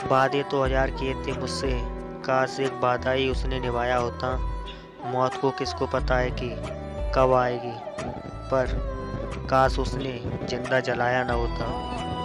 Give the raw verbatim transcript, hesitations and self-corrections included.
वादे तो हजार किए थे मुझसे, काश एक वादा ही उसने निभाया होता। मौत को किसको पता है कि कब आएगी, पर काश उसने जिंदा जलाया न होता।